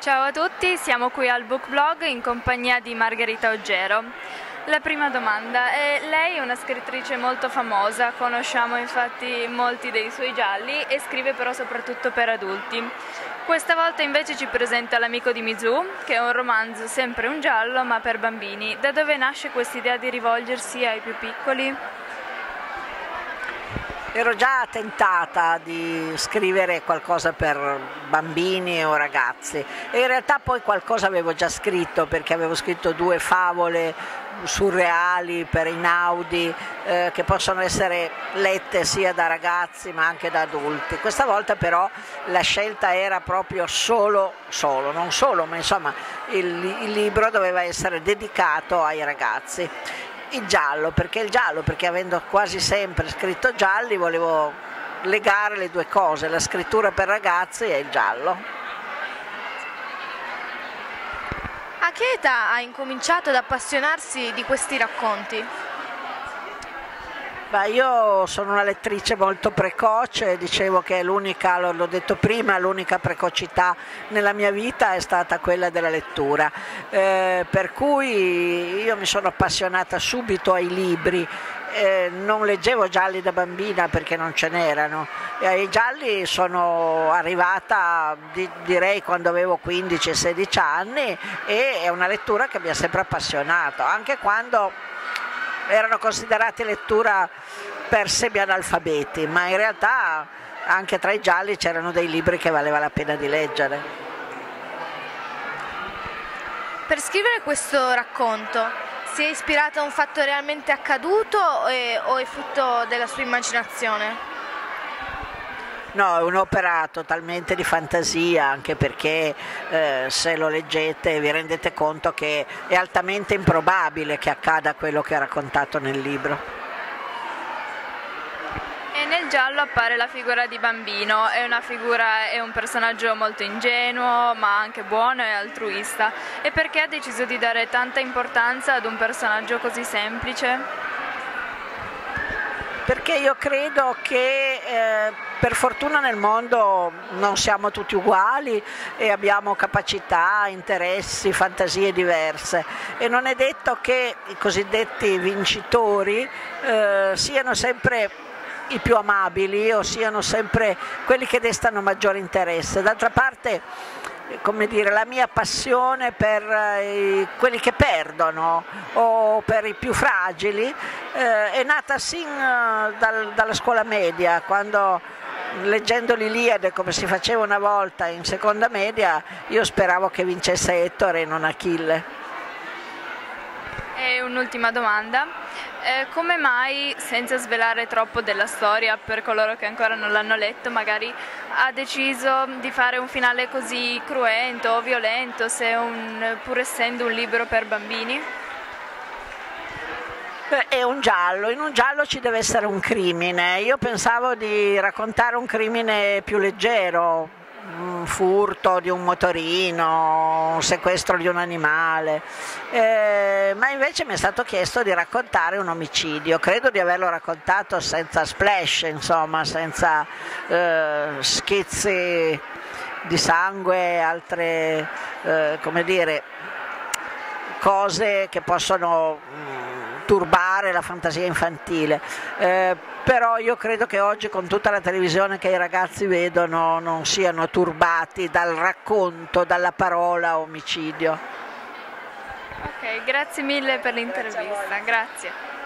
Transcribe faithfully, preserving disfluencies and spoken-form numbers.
Ciao a tutti, siamo qui al Book Blog in compagnia di Margherita Oggero. La prima domanda è: lei è una scrittrice molto famosa, conosciamo infatti molti dei suoi gialli e scrive però soprattutto per adulti. Questa volta invece ci presenta L'amico di Mizu, che è un romanzo sempre un giallo ma per bambini. Da dove nasce questa idea di rivolgersi ai più piccoli? Ero già tentata di scrivere qualcosa per bambini o ragazzi e in realtà poi qualcosa avevo già scritto, perché avevo scritto due favole surreali per Einaudi eh, che possono essere lette sia da ragazzi ma anche da adulti. Questa volta però la scelta era proprio solo, solo, non solo, ma insomma il, il libro doveva essere dedicato ai ragazzi. Il giallo, perché il giallo? Perché avendo quasi sempre scritto gialli volevo legare le due cose, la scrittura per ragazzi e il giallo. A che età ha incominciato ad appassionarsi di questi racconti? Beh, io sono una lettrice molto precoce, dicevo che l'unica, l'ho detto prima, l'unica precocità nella mia vita è stata quella della lettura, eh, per cui io mi sono appassionata subito ai libri. Eh, non leggevo gialli da bambina perché non ce n'erano, e ai gialli sono arrivata di, direi quando avevo quindici sedici anni, e è una lettura che mi ha sempre appassionato, anche quando erano considerati lettura per semi-analfabeti, ma in realtà anche tra i gialli c'erano dei libri che valeva la pena di leggere. Per scrivere questo racconto si è ispirata a un fatto realmente accaduto e, o è frutto della sua immaginazione? No, è un'opera totalmente di fantasia, anche perché eh, se lo leggete vi rendete conto che è altamente improbabile che accada quello che è raccontato nel libro. E nel giallo appare la figura di bambino, è una figura, è un personaggio molto ingenuo ma anche buono e altruista. E perché ha deciso di dare tanta importanza ad un personaggio così semplice? Perché io credo che eh, per fortuna nel mondo non siamo tutti uguali e abbiamo capacità, interessi, fantasie diverse, e non è detto che i cosiddetti vincitori eh, siano sempre i più amabili o siano sempre quelli che destano maggiore interesse. D'altra parte, come dire, la mia passione per eh, quelli che perdono o per i più fragili eh, è nata sin eh, dal, dalla scuola media, quando leggendo l'Iliade come si faceva una volta in seconda media io speravo che vincesse Ettore e non Achille. E un'ultima domanda. Eh, come mai, senza svelare troppo della storia per coloro che ancora non l'hanno letto, magari ha deciso di fare un finale così cruento o violento, se un, pur essendo un libro per bambini? È un giallo, in un giallo ci deve essere un crimine. Io pensavo di raccontare un crimine più leggero, un furto di un motorino, un sequestro di un animale, eh, ma invece mi è stato chiesto di raccontare un omicidio. Credo di averlo raccontato senza splash, insomma, senza eh, schizzi di sangue, altre eh, come dire, cose che possono mh, turbare la fantasia infantile. Eh, però io credo che oggi, con tutta la televisione che i ragazzi vedono, non siano turbati dal racconto, dalla parola omicidio. Ok, grazie mille per l'intervista, grazie.